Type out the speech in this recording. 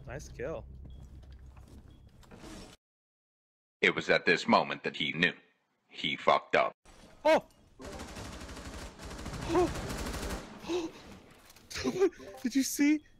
Nice kill. It was at this moment that he knew. He fucked up. Oh! Oh! Did you see?